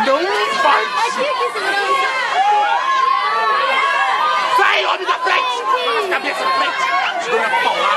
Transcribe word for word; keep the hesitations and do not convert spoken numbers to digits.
Não bate! Sai, homem da frente! Joga a cabeça na frente! Segura a paulada!